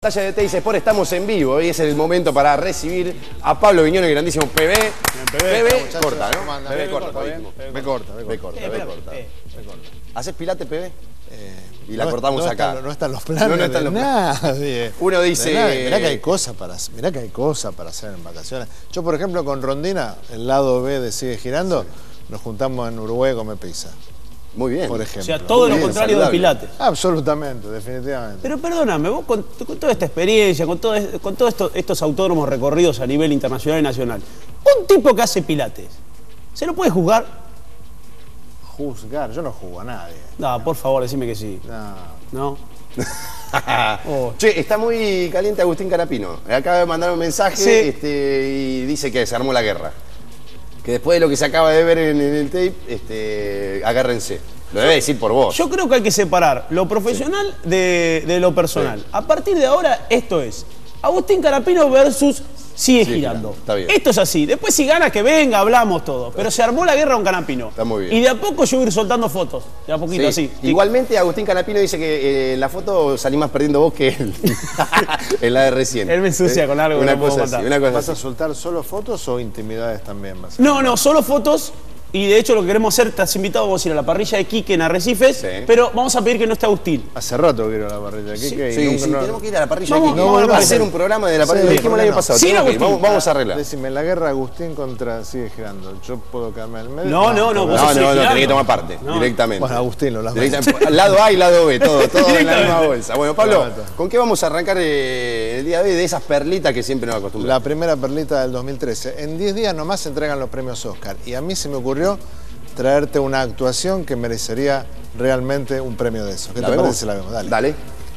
Pantalla de Teis Sport, estamos en vivo y es el momento para recibir a Pablo Viñones, grandísimo PB. PB corta, ¿no? PB corta. Me corta. ¿Haces pilate, PB? Y la cortamos acá. No están los planes. No están los planes. Nadie. Uno dice... Mirá que hay cosas para hacer en vacaciones. Yo, por ejemplo, con Rondina, el lado B de Sigue Girando, nos juntamos en Uruguay a comer pizza. Muy bien. Por ejemplo. O sea, todo lo contrario de Pilates. Absolutamente, definitivamente. Pero perdóname, vos con toda esta experiencia, con todos estos autódromos recorridos a nivel internacional y nacional, un tipo que hace Pilates, ¿se lo puede juzgar? Juzgar, yo no juzgo a nadie. No, por favor, decime que sí. No. ¿No? Oh. Che, está muy caliente Agustín Canapino. Acaba de mandar un mensaje y dice que se armó la guerra. Que después de lo que se acaba de ver en el tape, agárrense. Lo debe decir por vos. Yo creo que hay que separar lo profesional de lo personal. Sí. A partir de ahora, esto es Agustín Canapino versus Sigue Girando. Está bien. Esto es así. Después, si gana, que venga, hablamos todo. Pero se armó la guerra con Canapino. Está muy bien. Y de a poco yo voy a ir soltando fotos. De a poquito, así. Igualmente, Agustín Canapino dice que en la foto salí más perdiendo vos que él. En la de recién. Él me ensucia con algo. Una cosa así. ¿Vas a soltar solo fotos o intimidades también? No, solo fotos. Y de hecho lo que queremos hacer, estás invitado, vamos a ir a la parrilla de Quique en Arrecifes, pero vamos a pedir que no esté Agustín. Hace rato quiero ir a la parrilla de Quique. Sí, tenemos que ir a la parrilla de Quique. Vamos a hacer un programa de la parrilla de Quique el año pasado. Sí, vamos a arreglar. Decime, en la guerra Agustín contra Sigue Girando, ¿yo puedo quedarme al medio? No, tenés que tomar parte, directamente. Bueno, Agustín lo lado A y lado B, todo en la misma bolsa. Bueno, Pablo, ¿con qué vamos a arrancar el día de hoy de esas perlitas que siempre nos acostumbramos? La primera perlita del 2013. En 10 días nomás se entregan los premios Oscar. Y a mí se me ocurrió traerte una actuación que merecería realmente un premio de eso. ¿Qué te parece? La vemos, dale.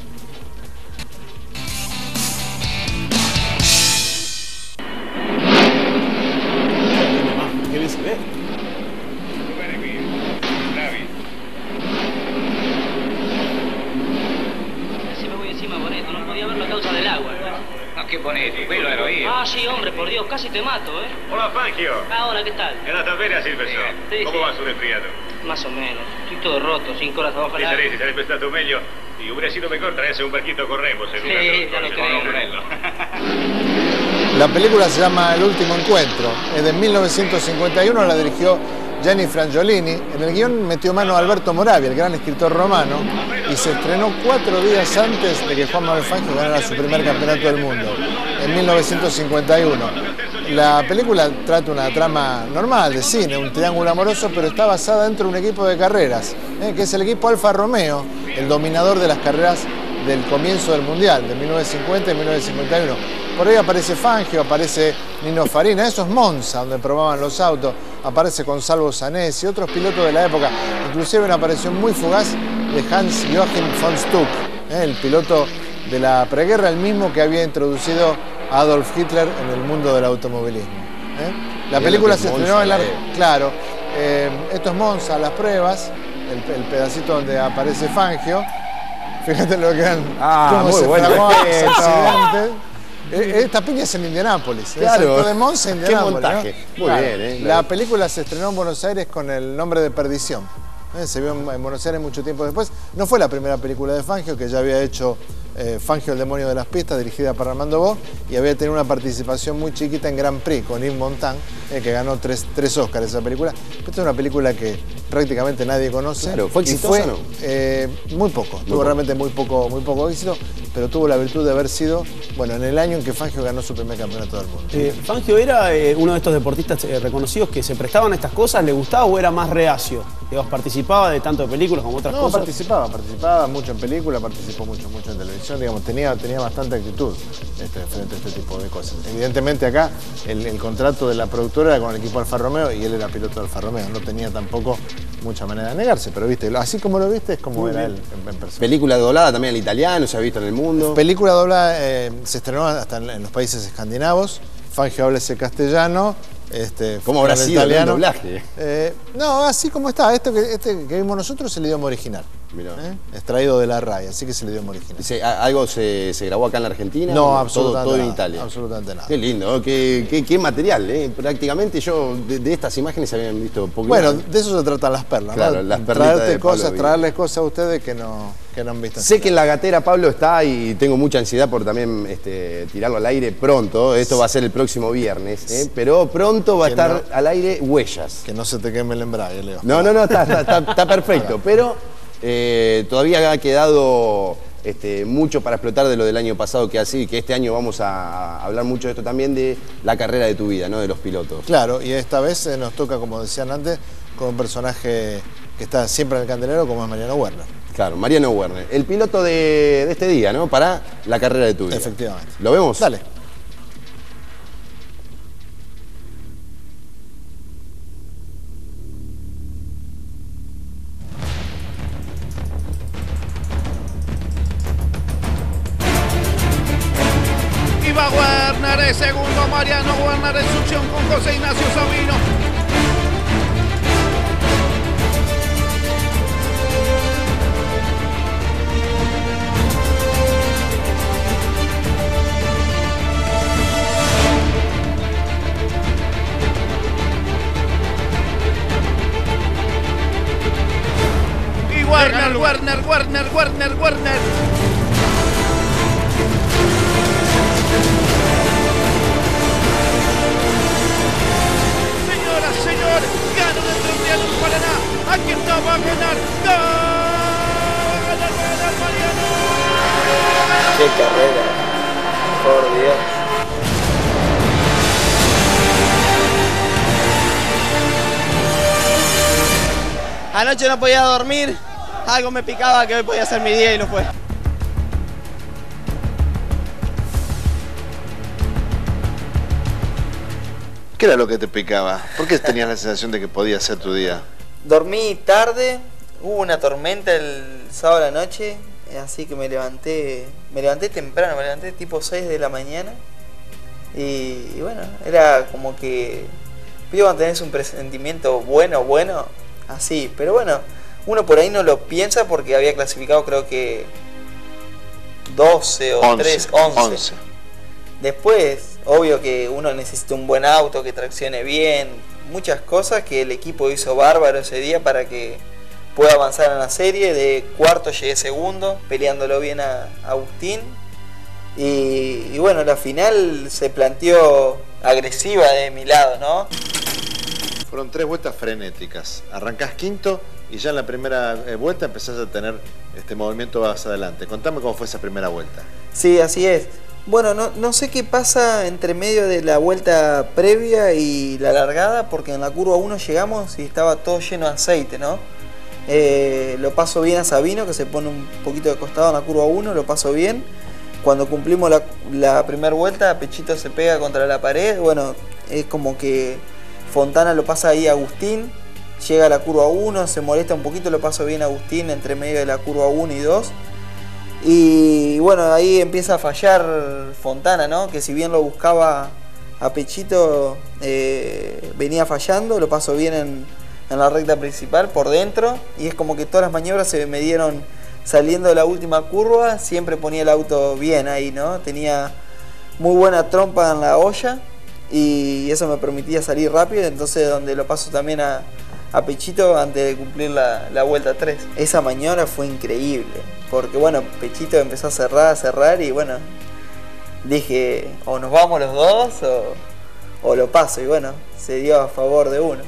Qué bien se ve. Si me voy encima, Boneto, no podía verlo a causa del agua. No, ¿qué Boneto? Quello ero io. Ah, sí, hombre, por Dios, casi te mato, ¿eh? Hola, Fangio. Ah, hola, ¿qué tal? È andata bene a Silverstone? Sì, Come sì. va sul resfriato? Más o menos. Estoy todo roto, 5 horas abajo del agua. Si sarebbe stato meglio. Si hubiera sido mejor traerse un barquito con remo, seguro. Sí, ya lo creo. La película se llama El último encuentro. Es de 1951, la dirigió Gianni Frangiolini. En el guión metió mano a Alberto Moravia, el gran escritor romano, y se estrenó 4 días antes de que Juan Manuel Fangio ganara su primer campeonato del mundo, en 1951. La película trata una trama normal de cine, un triángulo amoroso, pero está basada dentro de un equipo de carreras, que es el equipo Alfa Romeo, el dominador de las carreras del comienzo del Mundial, de 1950 y 1951. Por ahí aparece Fangio, aparece Nino Farina, eso es Monza, donde probaban los autos, aparece Gonzalo Zanesi y otros pilotos de la época, inclusive una aparición muy fugaz de Hans-Joachim von Stuck, el piloto de la preguerra, el mismo que había introducido a Adolf Hitler en el mundo del automovilismo. La película se estrenó en la... Claro, esto es Monza, las pruebas, el pedacito donde aparece Fangio. Fíjate lo que eran... Muy bueno. Esta piña es en Indianápolis. Claro. De Monza, Indianápolis. Qué montaje. ¿No? Muy bien, La película se estrenó en Buenos Aires con el nombre de Perdición. Se vio en Buenos Aires mucho tiempo después. No fue la primera película de Fangio, que ya había hecho Fangio, el demonio de las pistas, dirigida por Armando Bo, y había tenido una participación muy chiquita en Grand Prix con Yves Montand, que ganó 3 Oscars esa película. Esta es una película que prácticamente nadie conoce. Claro, ¿fue exitosa o no? Muy poco, tuvo realmente muy poco éxito, pero tuvo la virtud de haber sido, bueno, en el año en que Fangio ganó su primer campeonato del mundo. ¿Fangio era uno de estos deportistas reconocidos que se prestaban a estas cosas? ¿Le gustaba o era más reacio? ¿Participaba de tanto de películas como otras cosas? Participaba mucho en películas, participó mucho en televisión, digamos, tenía bastante actitud frente a este tipo de cosas. Evidentemente acá el contrato de la productora era con el equipo Alfa Romeo y él era piloto de Alfa Romeo, no tenía tampoco mucha manera de negarse, pero viste, así como lo viste es como era él en persona. Película doblada también al italiano, se ha visto en el mundo. Película doblada se estrenó hasta en los países escandinavos, Fangio habla ese castellano. ¿Cómo habrá sido el doblaje? No, así como está. Este que vimos nosotros es el idioma original. Extraído de la RAI, así que es el idioma original. ¿Algo se grabó acá en la Argentina? No, absolutamente todo en nada, Italia. Absolutamente nada. Qué lindo, qué material, Prácticamente yo de estas imágenes se habían visto poco. Bueno, de eso se tratan las perlas, claro, ¿no? Las perlitas traerles cosas a ustedes que no que no han visto. Sé que en la gatera, Pablo, está y tengo mucha ansiedad por también tirarlo al aire pronto. Esto va a ser el próximo viernes, pero pronto va a estar al aire Huellas. Que no se te queme el embrague, Leo. No, está perfecto, pero todavía ha quedado mucho para explotar de lo del año pasado que así, que este año vamos a hablar mucho de esto también, de la carrera de tu vida, ¿no? De los pilotos. Claro, y esta vez nos toca, como decían antes, con un personaje que está siempre en el candelero, como es Mariano Werner. Claro, Mariano Werner, el piloto de este día, ¿no? Para la carrera de tu vida. Efectivamente. ¿Lo vemos? Dale. Va Werner, es segundo Mariano Werner en succión con José Ignacio Sabino. Y Werner. Señor, gana dentro del Triángulo Paraná. Aquí está, va a ganar. Va a ganar Mariano. ¡Qué carrera! Por Dios. Anoche no podía dormir. Algo me picaba que hoy podía ser mi día y no fue. ¿Qué era lo que te picaba? ¿Por qué tenías la sensación de que podía ser tu día? Dormí tarde, hubo una tormenta el sábado a la noche, así que me levanté temprano, me levanté tipo 6 de la mañana y bueno, era como que cuando tenés un presentimiento bueno, así, pero bueno, uno por ahí no lo piensa porque había clasificado creo que 12 o 11. Después, obvio que uno necesita un buen auto, que traccione bien, muchas cosas que el equipo hizo bárbaro ese día para que pueda avanzar en la serie. De cuarto llegué segundo, peleándolo bien a Agustín. Y bueno, la final se planteó agresiva de mi lado, ¿no? Fueron 3 vueltas frenéticas. Arrancás quinto y ya en la primera vuelta empezás a tener movimiento hacia adelante. Contame cómo fue esa primera vuelta. Sí, así es. Bueno, no sé qué pasa entre medio de la vuelta previa y la largada, porque en la curva 1 llegamos y estaba todo lleno de aceite, ¿no? Lo paso bien a Sabino, que se pone un poquito de costado en la curva 1, lo paso bien. Cuando cumplimos la primera vuelta, Pechito se pega contra la pared. Bueno, es como que Fontana lo pasa ahí a Agustín, llega a la curva 1, se molesta un poquito, lo paso bien a Agustín entre medio de la curva 1 y 2. Y bueno, ahí empieza a fallar Fontana, ¿no? Que si bien lo buscaba a Pechito, venía fallando, lo pasó bien en la recta principal por dentro. Y es como que todas las maniobras se me dieron saliendo de la última curva, siempre ponía el auto bien ahí, ¿no? Tenía muy buena trompa en la olla y eso me permitía salir rápido, entonces donde lo paso también a Pechito antes de cumplir la vuelta 3. Esa maniobra fue increíble, porque bueno, Pechito empezó a cerrar y bueno, dije, o nos vamos los dos o lo paso, y bueno, se dio a favor de uno.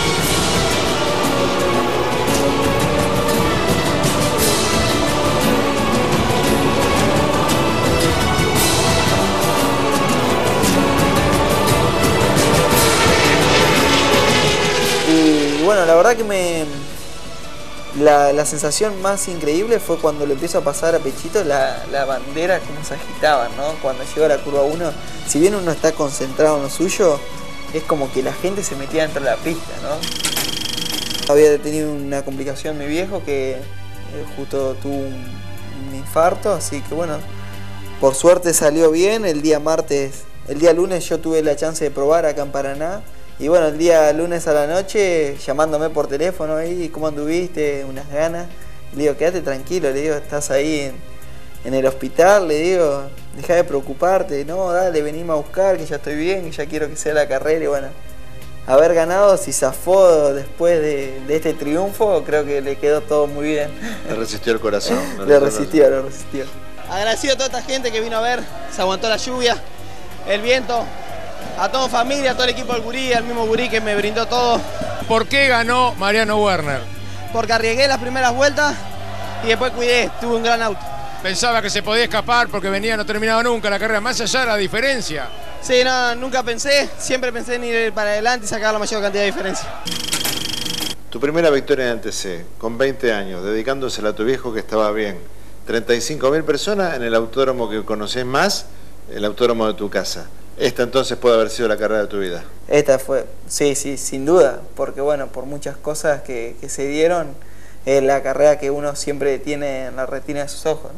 Y bueno, la verdad que la sensación más increíble fue cuando lo empiezo a pasar a Pechito, la bandera, cómo se agitaban, ¿no? Cuando llegó a la curva 1, si bien uno está concentrado en lo suyo, es como que la gente se metía dentro de la pista, ¿no? Había tenido una complicación mi viejo que justo tuvo un infarto, así que bueno, por suerte salió bien. El día lunes yo tuve la chance de probar acá en Paraná. Y bueno, el día lunes a la noche, llamándome por teléfono ahí, ¿cómo anduviste? Unas ganas. Le digo, quédate tranquilo, le digo, estás ahí en el hospital, le digo, dejá de preocuparte, no, dale, venime a buscar, que ya estoy bien, que ya quiero que sea la carrera. Y bueno, haber ganado, si zafó después de este triunfo, creo que le quedó todo muy bien. Le resistió el corazón. Le resistió. Agradecido a toda esta gente que vino a ver, se aguantó la lluvia, el viento, a toda familia, a todo el equipo del Gurí, al mismo Gurí que me brindó todo. ¿Por qué ganó Mariano Werner? Porque arriesgué las primeras vueltas y después cuidé, tuve un gran auto. Pensaba que se podía escapar porque venía, no terminaba nunca la carrera, más allá de la diferencia. Sí, no, nunca pensé, siempre pensé en ir para adelante y sacar la mayor cantidad de diferencia. Tu primera victoria en el TC, con 20 años, dedicándosela a tu viejo que estaba bien. 35.000 personas en el autódromo que conocés más, el autódromo de tu casa. Esta entonces puede haber sido la carrera de tu vida. Esta fue, sí, sin duda, porque bueno, por muchas cosas que se dieron, es la carrera que uno siempre tiene en la retina de sus ojos.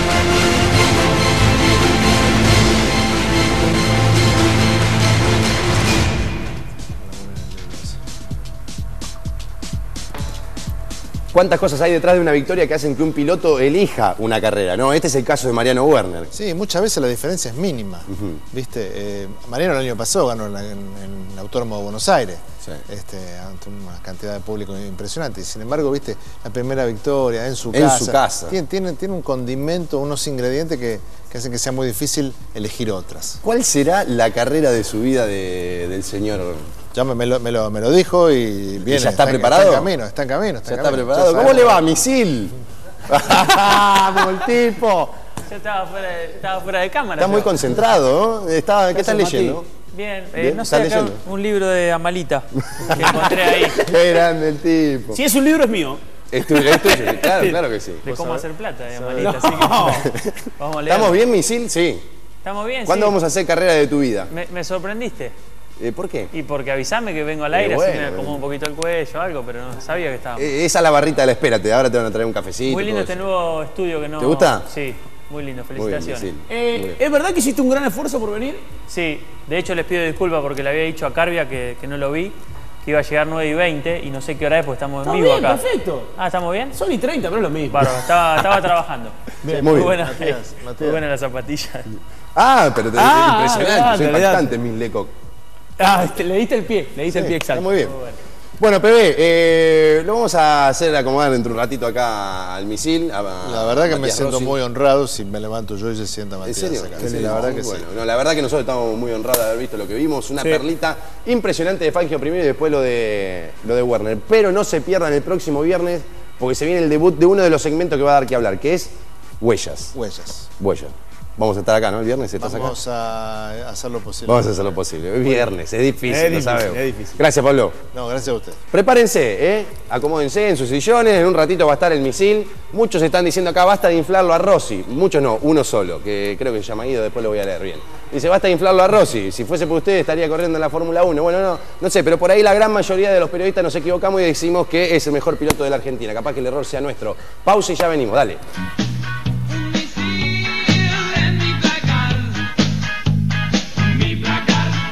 ¿Cuántas cosas hay detrás de una victoria que hacen que un piloto elija una carrera? ¿No? Este es el caso de Mariano Werner. Sí, muchas veces la diferencia es mínima. ¿Viste? Mariano el año pasado ganó en el Autódromo de Buenos Aires, sí, ante una cantidad de público impresionante. Y sin embargo, ¿viste? La primera victoria en su casa. Tiene un condimento, unos ingredientes que hacen que sea muy difícil elegir otras. ¿Cuál será la carrera de su vida del señor? Ya me lo dijo y viene. ¿Y ya está preparado? Está en camino. ¿Ya está preparado? ¿Cómo le va, misil? ¡Vamos, el tipo! Yo estaba fuera de cámara. Está muy concentrado, ¿no? ¿Qué estás leyendo? Bien, no sé, acá un libro de Amalita que encontré ahí. Qué grande el tipo. Si es un libro, es mío. Es tuyo, claro que sí. De cómo hacer plata de Amalita, así que vamos a leer. ¿Estamos bien, misil? Sí. ¿Estamos bien? ¿Cuándo vamos a hacer carrera de tu vida? Me sorprendiste. ¿Por qué? Y porque avisame que vengo al aire, así me acomodo un poquito el cuello o algo, pero no sabía que estaba. Esa es la barrita de la espérate, ahora te van a traer un cafecito. Muy lindo este nuevo estudio que no... ¿Te gusta? Sí, muy lindo, felicitaciones. Muy bien. ¿Es verdad que hiciste un gran esfuerzo por venir? Sí, de hecho les pido disculpas porque le había dicho a Carbia que no lo vi, que iba a llegar 9:20 y no sé qué hora es porque estamos en vivo bien, acá. Perfecto. Ah, ¿estamos bien? Son y 30, pero es lo mismo. Bárbaro, estaba trabajando. Bien, muy buena, bien. muy buena la zapatilla. Pero impresionante, soy impactante, Miss Lecoq. Le diste el pie, exacto. Está muy bien. Bueno, PB, lo vamos a hacer acomodar dentro de un ratito acá al misil. La verdad que me siento muy honrado si me levanto yo y se sienta Matías. ¿En serio? Sí, la verdad que sí. No, la verdad que nosotros estamos muy honrados de haber visto lo que vimos. Una perlita impresionante de Fangio primero y después lo de Werner. Pero no se pierdan el próximo viernes porque se viene el debut de uno de los segmentos que va a dar que hablar, que es Huellas. Vamos a estar acá, ¿no? El viernes estás acá. Vamos a hacer lo posible. Vamos a hacer lo posible. Es viernes, es difícil, lo sabemos. Es difícil. Gracias, Pablo. No, gracias a usted. Prepárense, acomódense en sus sillones, en un ratito va a estar el misil. Muchos están diciendo acá, basta de inflarlo a Rossi. Muchos no, uno solo, que creo que se llama Guido, después lo voy a leer bien. Dice, basta de inflarlo a Rossi. Si fuese por usted estaría corriendo en la Fórmula 1. Bueno, no sé, pero por ahí la gran mayoría de los periodistas nos equivocamos y decimos que es el mejor piloto de la Argentina. Capaz que el error sea nuestro. Pausa y ya venimos, dale.